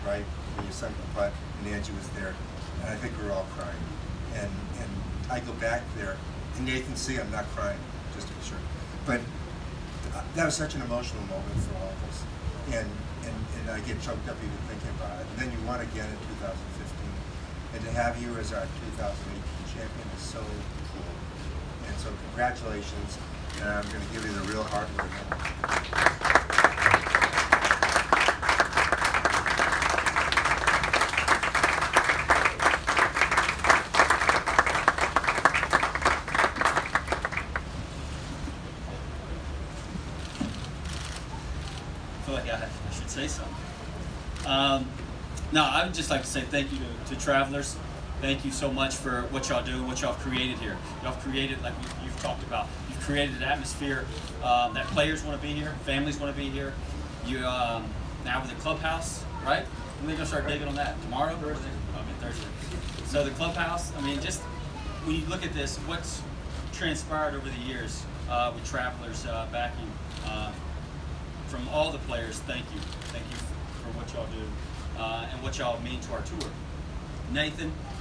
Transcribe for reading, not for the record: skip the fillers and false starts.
right, when you sunk the putt, and Angie was there, and I think we were all crying. And I go back there, and Nathan, see, I'm not crying, just to be sure. But that was such an emotional moment for all of us. And I get choked up even thinking about it. And then you won again in 2015. And to have you as our 2018 champion is so cool. And so congratulations. And I'm going to give you the real hard word now. I feel like I should say something. No, I would just like to say thank you to Travelers. Thank you so much for what y'all do, what y'all have created here. Y'all have created, like you've talked about, you've created an atmosphere that players want to be here, families want to be here. You now with the clubhouse, right? When are they gonna start digging on that? Tomorrow? Thursday? Thursday. So the clubhouse, I mean, just when you look at this, what's transpired over the years with Travelers backing. From all the players, thank you. Thank you for what y'all do and what y'all mean to our tour. Nathan,